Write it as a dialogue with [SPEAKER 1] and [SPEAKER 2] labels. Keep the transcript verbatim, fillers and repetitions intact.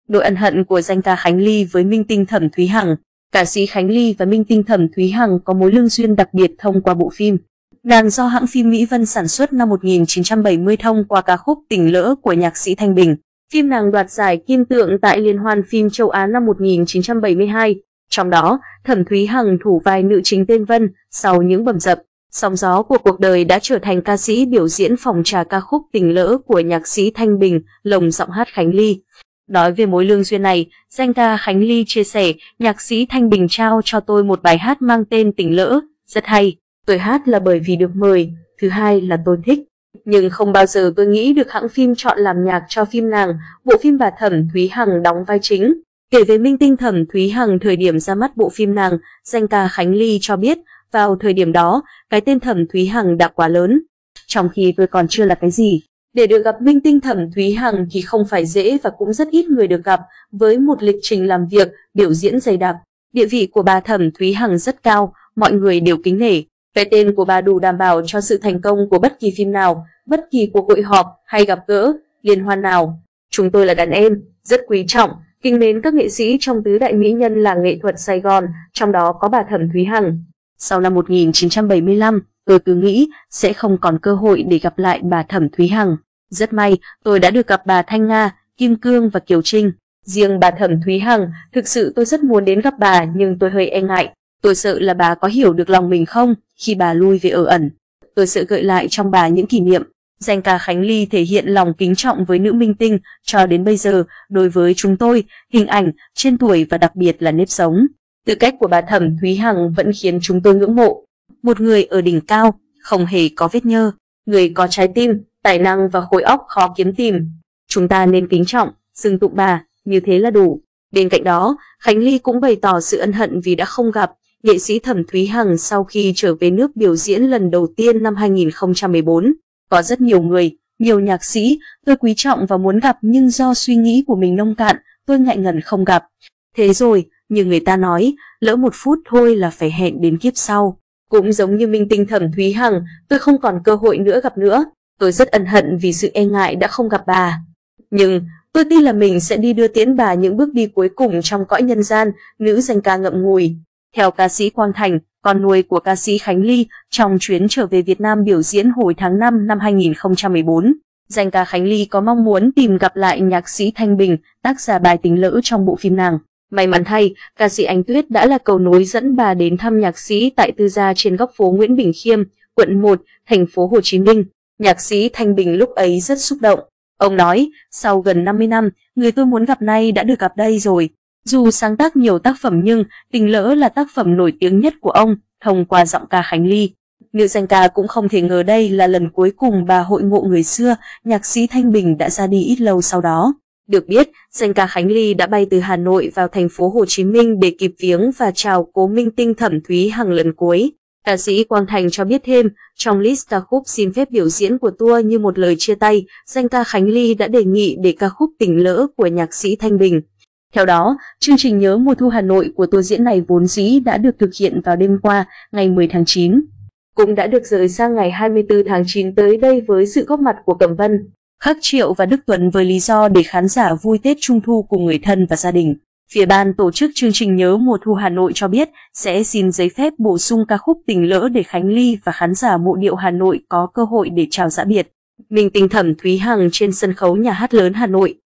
[SPEAKER 1] Nỗi ân hận của danh ca Khánh Ly với minh tinh Thẩm Thúy Hằng. Ca sĩ Khánh Ly và minh tinh Thẩm Thúy Hằng có mối lương duyên đặc biệt thông qua bộ phim. Nàng do hãng phim Mỹ Vân sản xuất năm một nghìn chín trăm bảy mươi thông qua ca khúc Tình Lỡ của nhạc sĩ Thanh Bình. Phim nàng đoạt giải kim tượng tại Liên hoan phim châu Á năm một nghìn chín trăm bảy mươi hai. Trong đó, Thẩm Thúy Hằng thủ vai nữ chính tên Vân. Sau những bầm dập, sóng gió của cuộc đời đã trở thành ca sĩ biểu diễn phòng trà ca khúc Tình Lỡ của nhạc sĩ Thanh Bình, lồng giọng hát Khánh Ly. Nói về mối lương duyên này, danh ca Khánh Ly chia sẻ, nhạc sĩ Thanh Bình trao cho tôi một bài hát mang tên Tình Lỡ, rất hay. Tôi hát là bởi vì được mời, thứ hai là tôi thích. Nhưng không bao giờ tôi nghĩ được hãng phim chọn làm nhạc cho phim nàng, bộ phim bà Thẩm Thúy Hằng đóng vai chính. Kể về minh tinh Thẩm Thúy Hằng thời điểm ra mắt bộ phim nàng, danh ca Khánh Ly cho biết, vào thời điểm đó, cái tên Thẩm Thúy Hằng đã quá lớn. Trong khi tôi còn chưa là cái gì. Để được gặp minh tinh Thẩm Thúy Hằng thì không phải dễ và cũng rất ít người được gặp, với một lịch trình làm việc, biểu diễn dày đặc. Địa vị của bà Thẩm Thúy Hằng rất cao, mọi người đều kính nể. Cái tên của bà đủ đảm bảo cho sự thành công của bất kỳ phim nào, bất kỳ cuộc hội họp hay gặp gỡ, liên hoan nào. Chúng tôi là đàn em, rất quý trọng, kính mến các nghệ sĩ trong tứ đại mỹ nhân làng nghệ thuật Sài Gòn, trong đó có bà Thẩm Thúy Hằng. Sau năm một nghìn chín trăm bảy mươi lăm, tôi cứ nghĩ sẽ không còn cơ hội để gặp lại bà Thẩm Thúy Hằng. Rất may, tôi đã được gặp bà Thanh Nga, Kim Cương và Kiều Trinh. Riêng bà Thẩm Thúy Hằng, thực sự tôi rất muốn đến gặp bà nhưng tôi hơi e ngại. Tôi sợ là bà có hiểu được lòng mình không khi bà lui về ở ẩn. Tôi sợ gợi lại trong bà những kỷ niệm. Danh ca Khánh Ly thể hiện lòng kính trọng với nữ minh tinh. Cho đến bây giờ, đối với chúng tôi, hình ảnh, trên tuổi và đặc biệt là nếp sống, tư cách của bà Thẩm Thúy Hằng vẫn khiến chúng tôi ngưỡng mộ. Một người ở đỉnh cao, không hề có vết nhơ, người có trái tim, tài năng và khối óc khó kiếm tìm. Chúng ta nên kính trọng, xưng tụng bà, như thế là đủ. Bên cạnh đó, Khánh Ly cũng bày tỏ sự ân hận vì đã không gặp nghệ sĩ Thẩm Thúy Hằng sau khi trở về nước biểu diễn lần đầu tiên năm hai nghìn không trăm mười bốn. Có rất nhiều người, nhiều nhạc sĩ tôi quý trọng và muốn gặp nhưng do suy nghĩ của mình nông cạn, tôi ngại ngần không gặp. Thế rồi, như người ta nói, lỡ một phút thôi là phải hẹn đến kiếp sau. Cũng giống như minh tinh Thẩm Thúy Hằng, tôi không còn cơ hội nữa gặp nữa. Tôi rất ân hận vì sự e ngại đã không gặp bà. Nhưng tôi tin là mình sẽ đi đưa tiễn bà những bước đi cuối cùng trong cõi nhân gian, nữ danh ca ngậm ngùi. Theo ca sĩ Quang Thành, con nuôi của ca sĩ Khánh Ly, trong chuyến trở về Việt Nam biểu diễn hồi tháng năm năm hai nghìn không trăm mười bốn, danh ca Khánh Ly có mong muốn tìm gặp lại nhạc sĩ Thanh Bình, tác giả bài Tình Lỡ trong bộ phim nàng. May mắn thay, ca sĩ Ánh Tuyết đã là cầu nối dẫn bà đến thăm nhạc sĩ tại tư gia trên góc phố Nguyễn Bỉnh Khiêm, quận một, thành phố Hồ Chí Minh. Nhạc sĩ Thanh Bình lúc ấy rất xúc động. Ông nói, sau gần năm mươi năm, người tôi muốn gặp nay đã được gặp đây rồi. Dù sáng tác nhiều tác phẩm nhưng Tình Lỡ là tác phẩm nổi tiếng nhất của ông, thông qua giọng ca Khánh Ly. Nữ danh ca cũng không thể ngờ đây là lần cuối cùng bà hội ngộ người xưa, nhạc sĩ Thanh Bình đã ra đi ít lâu sau đó. Được biết, danh ca Khánh Ly đã bay từ Hà Nội vào thành phố Hồ Chí Minh để kịp viếng và chào cố minh tinh Thẩm Thúy Hằng lần cuối. Ca sĩ Quang Thành cho biết thêm, trong list ca khúc xin phép biểu diễn của tour như một lời chia tay, danh ca Khánh Ly đã đề nghị để ca khúc Tình Lỡ của nhạc sĩ Thanh Bình. Theo đó, chương trình Nhớ mùa thu Hà Nội của tour diễn này vốn dĩ đã được thực hiện vào đêm qua, ngày mười tháng chín. Cũng đã được rời sang ngày hai mươi tư tháng chín tới đây với sự góp mặt của Cẩm Vân, Khắc Triệu và Đức Tuấn với lý do để khán giả vui Tết Trung thu cùng người thân và gia đình. Phía ban tổ chức chương trình Nhớ mùa thu Hà Nội cho biết sẽ xin giấy phép bổ sung ca khúc Tình Lỡ để Khánh Ly và khán giả mộ điệu Hà Nội có cơ hội để chào giã biệt. Minh tinh Thẩm Thúy Hằng trên sân khấu Nhà hát lớn Hà Nội.